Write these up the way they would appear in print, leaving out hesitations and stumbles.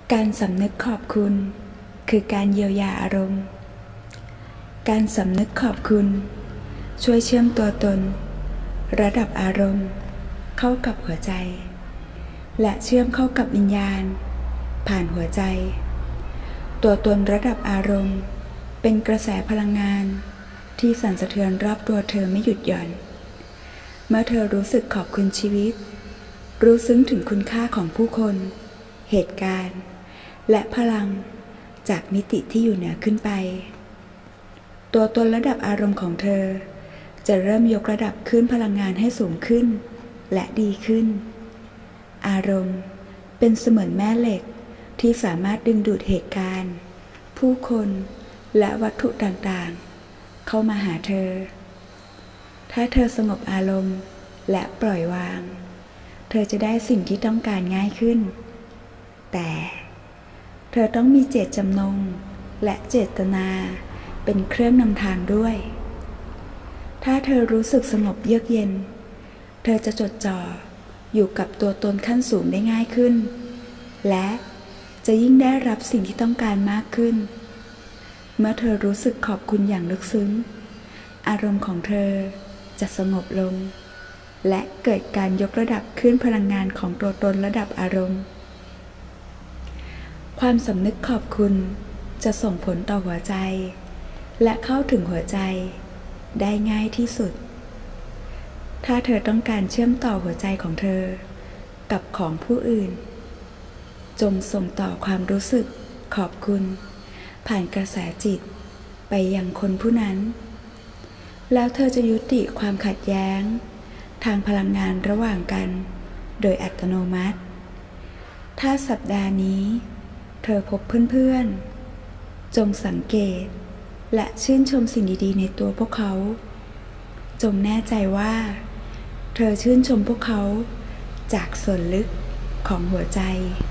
การสำนึกขอบคุณคือการเยียวยาอารมณ์การสำนึกขอบคุณช่วยเชื่อมตัวตนระดับอารมณ์เข้ากับหัวใจและเชื่อมเข้ากับวิญญาณผ่านหัวใจตัวตนระดับอารมณ์เป็นกระแสพลังงานที่สั่นสะเทือนรอบตัวเธอไม่หยุดหย่อนเมื่อเธอรู้สึกขอบคุณชีวิตรู้ซึ้งถึงคุณค่าของผู้คนเหตุการณ์และพลังจากมิติที่อยู่เหนือขึ้นไปตัวตนระดับอารมณ์ของเธอจะเริ่มยกระดับขึ้นพลังงานให้สูงขึ้นและดีขึ้นอารมณ์เป็นเสมือนแม่เหล็กที่สามารถดึงดูดเหตุการณ์ผู้คนและวัตถุต่างๆเข้ามาหาเธอถ้าเธอสงบอารมณ์และปล่อยวางเธอจะได้สิ่งที่ต้องการง่ายขึ้นแต่เธอต้องมีเจตจำนงและเจตนาเป็นเครื่องนำทางด้วยถ้าเธอรู้สึกสงบเยือกเย็นเธอจะจดจ่ออยู่กับตัวตนขั้นสูงได้ง่ายขึ้นและจะยิ่งได้รับสิ่งที่ต้องการมากขึ้นเมื่อเธอรู้สึกขอบคุณอย่างลึกซึ้งอารมณ์ของเธอจะสงบลงและเกิดการยกระดับขึ้นพลังงานของตัวตนระดับอารมณ์ความสำนึกขอบคุณจะส่งผลต่อหัวใจและเข้าถึงหัวใจได้ง่ายที่สุดถ้าเธอต้องการเชื่อมต่อหัวใจของเธอกับของผู้อื่นจงส่งต่อความรู้สึกขอบคุณผ่านกระแสจิตไปยังคนผู้นั้นแล้วเธอจะยุติความขัดแย้งทางพลังงานระหว่างกันโดยอัตโนมัติถ้าสัปดาห์นี้เธอพบเพื่อนๆจงสังเกตและชื่นชมสิ่งดีๆในตัวพวกเขาจงแน่ใจว่าเธอชื่นชมพวกเขาจากส่วนลึกของหัวใจ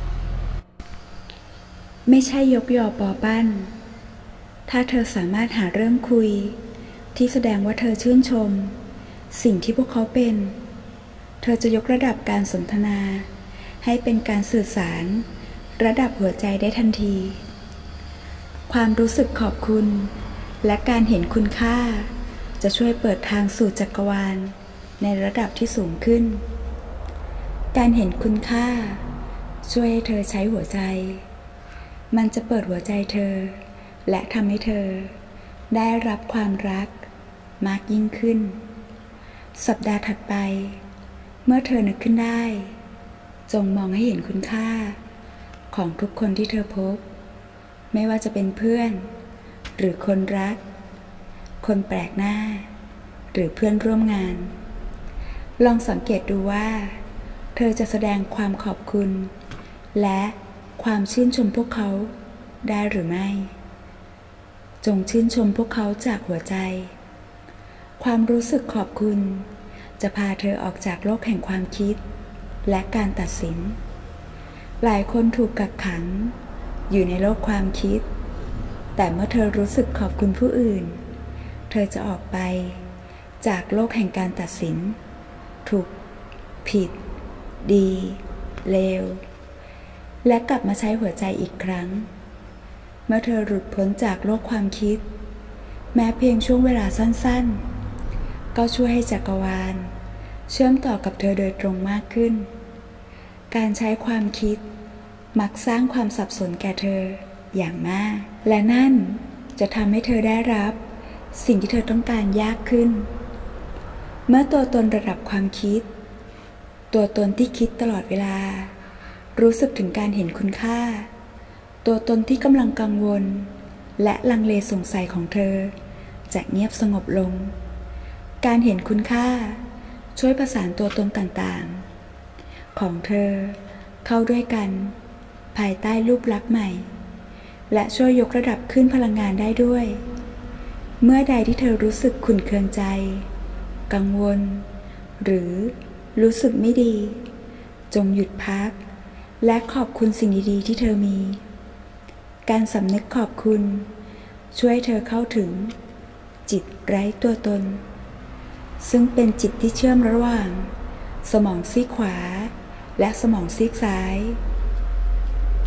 ไม่ใช่ยกยอปอปั้นถ้าเธอสามารถหาเรื่องคุยที่แสดงว่าเธอชื่นชมสิ่งที่พวกเขาเป็นเธอจะยกระดับการสนทนาให้เป็นการสื่อสารระดับหัวใจได้ทันทีความรู้สึกขอบคุณและการเห็นคุณค่าจะช่วยเปิดทางสู่จักรวาลในระดับที่สูงขึ้นการเห็นคุณค่าช่วยให้เธอใช้หัวใจมันจะเปิดหัวใจเธอและทำให้เธอได้รับความรักมากยิ่งขึ้นสัปดาห์ถัดไปเมื่อเธอนึกขึ้นได้จงมองให้เห็นคุณค่าของทุกคนที่เธอพบไม่ว่าจะเป็นเพื่อนหรือคนรักคนแปลกหน้าหรือเพื่อนร่วมงานลองสังเกตดูว่าเธอจะแสดงความขอบคุณและความชื่นชมพวกเขาได้หรือไม่จงชื่นชมพวกเขาจากหัวใจความรู้สึกขอบคุณจะพาเธอออกจากโลกแห่งความคิดและการตัดสินหลายคนถูกกักขังอยู่ในโลกความคิดแต่เมื่อเธอรู้สึกขอบคุณผู้อื่นเธอจะออกไปจากโลกแห่งการตัดสินถูกผิดดีเลวและกลับมาใช้หัวใจอีกครั้งเมื่อเธอหลุดพ้นจากโลกความคิดแม้เพียงช่วงเวลาสั้นๆก็ช่วยให้จักรวาลเชื่อมต่อกับเธอโดยตรงมากขึ้นการใช้ความคิดมักสร้างความสับสนแก่เธออย่างมากและนั่นจะทำให้เธอได้รับสิ่งที่เธอต้องการยากขึ้นเมื่อตัวตนระดับความคิดตัวตนที่คิดตลอดเวลารู้สึกถึงการเห็นคุณค่าตัวตนที่กำลังกังวลและลังเลสงสัยของเธอจะเงียบสงบลงการเห็นคุณค่าช่วยประสานตัวตนต่างๆของเธอเข้าด้วยกันภายใต้รูปลักษณ์ใหม่และช่วยยกระดับขึ้นพลังงานได้ด้วยเมื่อใดที่เธอรู้สึกขุ่นเคืองใจกังวลหรือรู้สึกไม่ดีจงหยุดพักและขอบคุณสิ่งดีๆที่เธอมีการสำนึกขอบคุณช่วยเธอเข้าถึงจิตไร้ตัวตนซึ่งเป็นจิตที่เชื่อมระหว่างสมองซีกขวาและสมองซีกซ้าย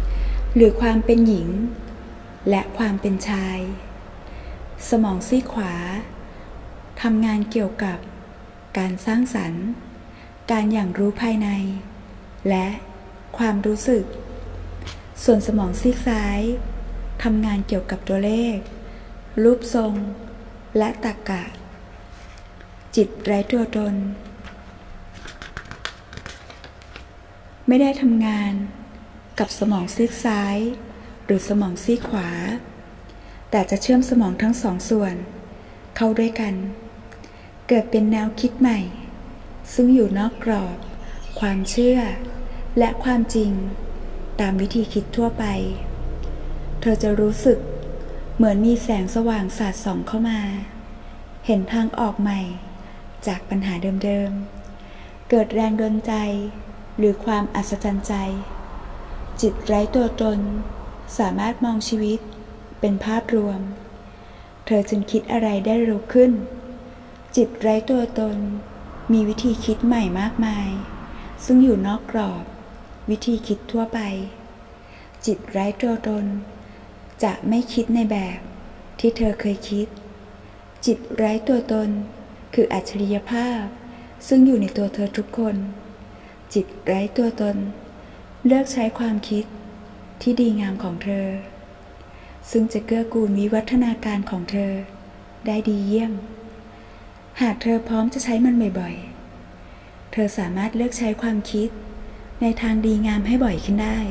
หรือความเป็นหญิงและความเป็นชายสมองซีกขวาทำงานเกี่ยวกับการสร้างสรรค์การอย่างรู้ภายในและความรู้สึกส่วนสมองซีกซ้ายทำงานเกี่ยวกับตัวเลขรูปทรงและตรรกะจิตไร้ตัวตนไม่ได้ทำงานกับสมองซีกซ้ายหรือสมองซีกขวาแต่จะเชื่อมสมองทั้งสองส่วนเข้าด้วยกันเกิดเป็นแนวคิดใหม่ซึ่งอยู่นอกกรอบความเชื่อและความจริงตามวิธีคิดทั่วไปเธอจะรู้สึกเหมือนมีแสงสว่างสาดส่องเข้ามาเห็นทางออกใหม่จากปัญหาเดิมๆเกิดแรงดลใจหรือความอัศจรรย์ใจจิตไร้ตัวตนสามารถมองชีวิตเป็นภาพรวมเธอจึงคิดอะไรได้เร็วขึ้นจิตไร้ตัวตนมีวิธีคิดใหม่มากมายซึ่งอยู่นอกกรอบวิธีคิดทั่วไปจิตไร้ตัวตนจะไม่คิดในแบบที่เธอเคยคิดจิตไร้ตัวตนคืออัจฉริยภาพซึ่งอยู่ในตัวเธอทุกคนจิตไร้ตัวตนเลือกใช้ความคิดที่ดีงามของเธอซึ่งจะเกื้อกูลวิวัฒนาการของเธอได้ดีเยี่ยมหากเธอพร้อมจะใช้มันบ่อยๆเธอสามารถเลือกใช้ความคิดในทางดีงามให้บ่อยขึ้นได้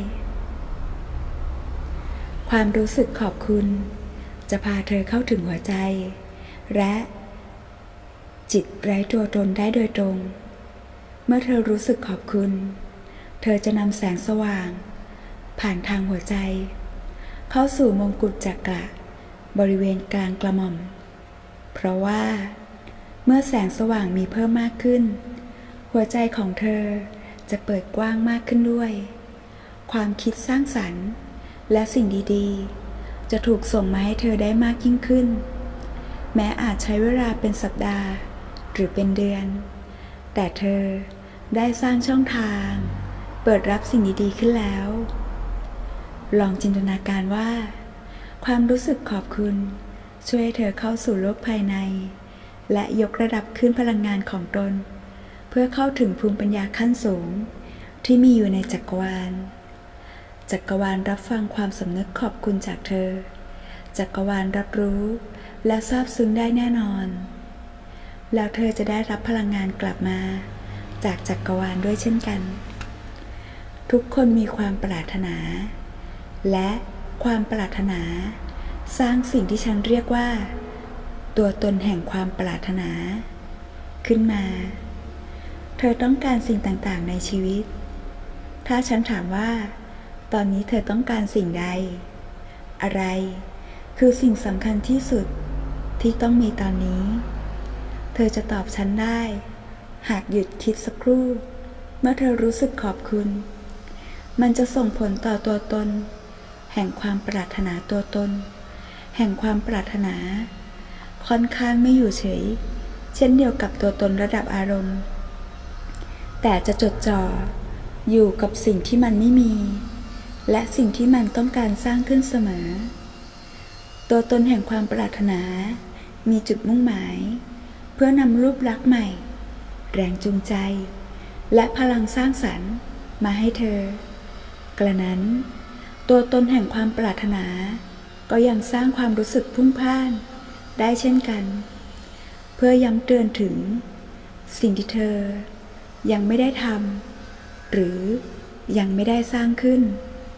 ความรู้สึกขอบคุณจะพาเธอเข้าถึงหัวใจและจิตไร้ตัวตนได้โดยตรงเมื่อเธอรู้สึกขอบคุณเธอจะนำแสงสว่างผ่านทางหัวใจเข้าสู่มงกุฎจักระบริเวณกลางกระหม่อมเพราะว่าเมื่อแสงสว่างมีเพิ่มมากขึ้นหัวใจของเธอจะเปิดกว้างมากขึ้นด้วยความคิดสร้างสรรค์และสิ่งดีๆจะถูกส่งมาให้เธอได้มากยิ่งขึ้นแม้อาจใช้เวลาเป็นสัปดาห์หรือเป็นเดือนแต่เธอได้สร้างช่องทางเปิดรับสิ่งดีๆขึ้นแล้วลองจินตนาการว่าความรู้สึกขอบคุณช่วยให้เธอเข้าสู่โลกภายในและยกระดับขึ้นพลังงานของตนเพื่อเข้าถึงภูมิปัญญาขั้นสูงที่มีอยู่ในจักรวาลจักรวาลรับฟังความสำนึกขอบคุณจากเธอจักรวาลรับรู้และซาบซึ้งได้แน่นอนแล้วเธอจะได้รับพลังงานกลับมาจากจักรวาลด้วยเช่นกันทุกคนมีความปรารถนาและความปรารถนาสร้างสิ่งที่ฉันเรียกว่าตัวตนแห่งความปรารถนาขึ้นมาเธอต้องการสิ่งต่างๆในชีวิตถ้าฉันถามว่าตอนนี้เธอต้องการสิ่งใดอะไรคือสิ่งสำคัญที่สุดที่ต้องมีตอนนี้เธอจะตอบฉันได้หากหยุดคิดสักครู่เมื่อเธอรู้สึกขอบคุณมันจะส่งผลต่อตัวตนแห่งความปรารถนาตัวตนแห่งความปรารถนาค่อนข้างไม่อยู่เฉยเช่นเดียวกับตัวตนระดับอารมณ์แต่จะจดจ่ออยู่กับสิ่งที่มันไม่มีและสิ่งที่มันต้องการสร้างขึ้นเสมอตัวตนแห่งความปรารถนามีจุดมุ่งหมายเพื่อนำรูปลักษณ์ใหม่แรงจูงใจและพลังสร้างสรรค์มาให้เธอกระนั้นตัวตนแห่งความปรารถนาก็ยังสร้างความรู้สึกพุ่งพล่านได้เช่นกันเพื่อย้ำเตือนถึงสิ่งที่เธอยังไม่ได้ทำหรือยังไม่ได้สร้างขึ้น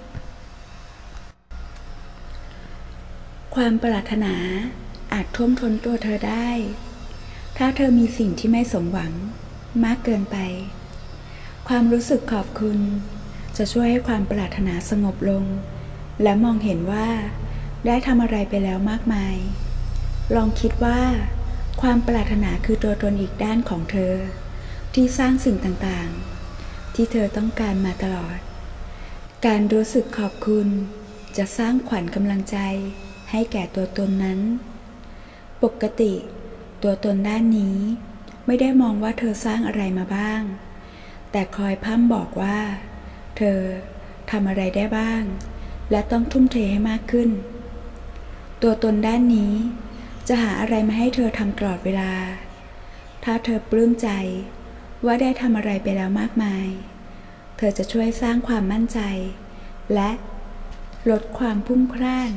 ความปรารถนาอาจท่วมท้นตัวเธอได้ถ้าเธอมีสิ่งที่ไม่สมหวังมากเกินไปความรู้สึกขอบคุณจะช่วยให้ความปรารถนาสงบลงและมองเห็นว่าได้ทำอะไรไปแล้วมากมายลองคิดว่าความปรารถนาคือตัวตนอีกด้านของเธอที่สร้างสิ่งต่างๆที่เธอต้องการมาตลอดการรู้สึกขอบคุณจะสร้างขวัญกำลังใจให้แก่ตัวตนนั้นปกติตัวตนด้านนี้ไม่ได้มองว่าเธอสร้างอะไรมาบ้างแต่คอยพร่ำบอกว่าเธอทำอะไรได้บ้างและต้องทุ่มเทให้มากขึ้นตัวตนด้านนี้จะหาอะไรมาให้เธอทำตลอดเวลาถ้าเธอปลื้มใจว่าได้ทำอะไรไปแล้วมากมายเธอจะช่วยสร้างความมั่นใจและลดความพุ่งพล่าน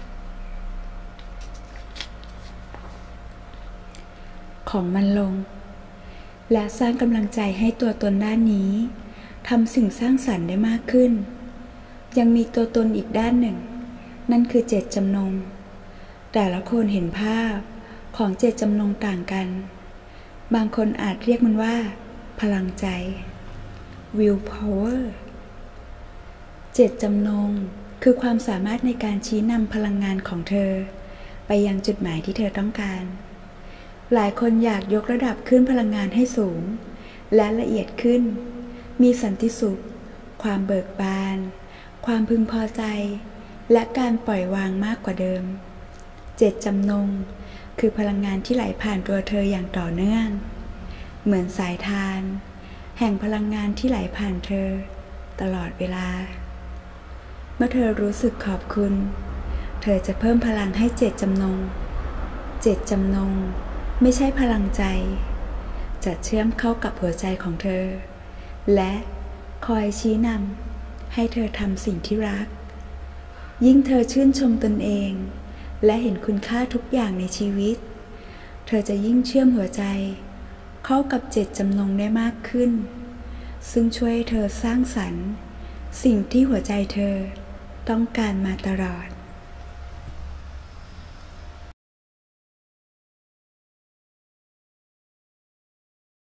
ของมันลงและสร้างกำลังใจให้ตัวตนด้านนี้ทำสิ่งสร้างสรรค์ได้มากขึ้นยังมีตัวตนอีกด้านหนึ่งนั่นคือเจตจำนงแต่ละคนเห็นภาพของเจตจำนงต่างกันบางคนอาจเรียกมันว่าพลังใจ will power เจตจำนงคือความสามารถในการชี้นำพลังงานของเธอไปยังจุดหมายที่เธอต้องการหลายคนอยากยกระดับขึ้นพลังงานให้สูงและละเอียดขึ้นมีสันติสุขความเบิกบานความพึงพอใจและการปล่อยวางมากกว่าเดิมเจตจำนงคือพลังงานที่ไหลผ่านตัวเธออย่างต่อเนื่องเหมือนสายทานแห่งพลังงานที่ไหลผ่านเธอตลอดเวลาเมื่อเธอรู้สึกขอบคุณเธอจะเพิ่มพลังให้เจตจำนงเจตจำนงไม่ใช่พลังใจจะเชื่อมเข้ากับหัวใจของเธอและคอยชี้นำให้เธอทำสิ่งที่รักยิ่งเธอชื่นชมตนเองและเห็นคุณค่าทุกอย่างในชีวิตเธอจะยิ่งเชื่อมหัวใจเข้ากับเจตจำนงได้มากขึ้นซึ่งช่วยเธอสร้างสรรค์สิ่งที่หัวใจเธอต้องการมาตลอด